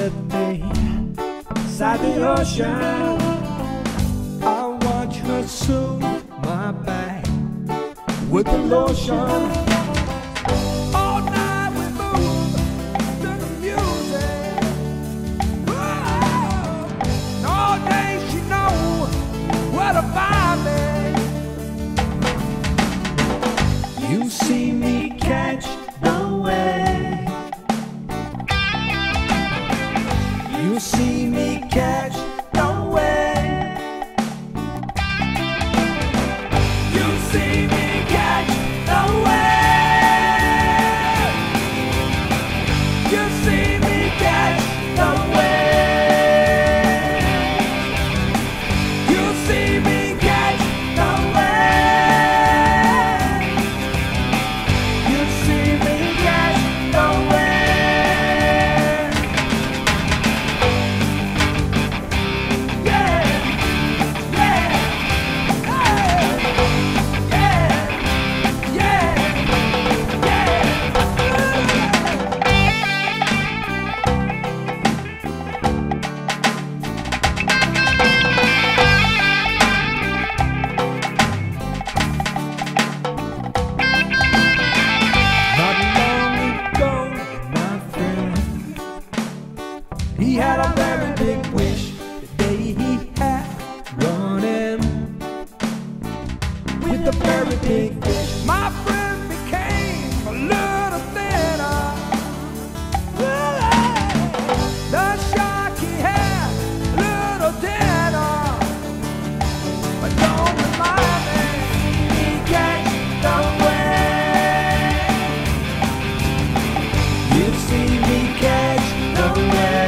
with me beside the ocean. I watch her soothe my back with the lotion. All night we move to the music. Whoa. And all day she knows where to find me. You see me catch the wave. You see me catch the wave. You see me catch the wave. You see me catch the wave. You see me catch the wave. You see me catch the wave. He had a very big wish the day he had running with a very big fish. My friend became a little thinner. The shark he had a little dinner. But don't remind me, he catch the wave. You see me catch the wave.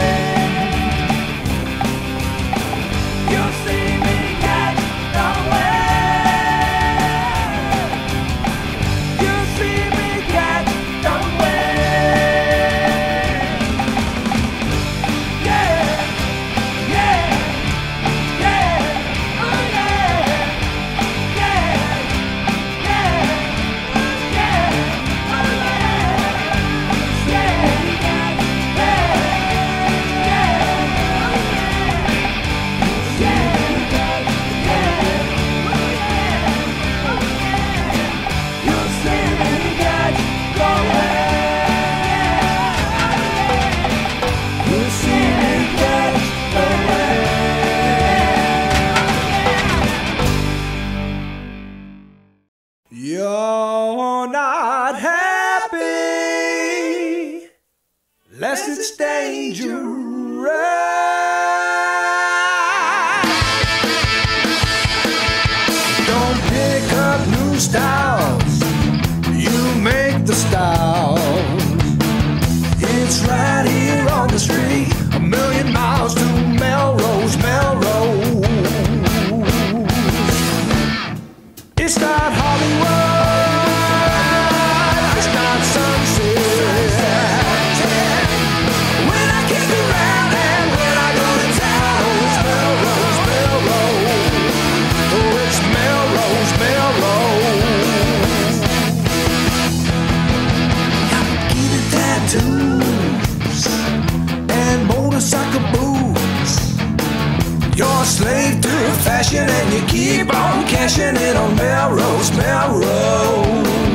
You're not happy lest it's dangerous. Don't pick up new styles, you make the styles. It's right here on the street, 1,000,000 miles to Melrose, Melrose. It's not Hollywood, it's not Sunset. When I kick around and when I go to town, it's Melrose, Melrose. Oh, it's Melrose, Melrose. Got gator tattoos and motorcycle boots. You're a slave to fashion and you keep on cashing in on Melrose, Melrose.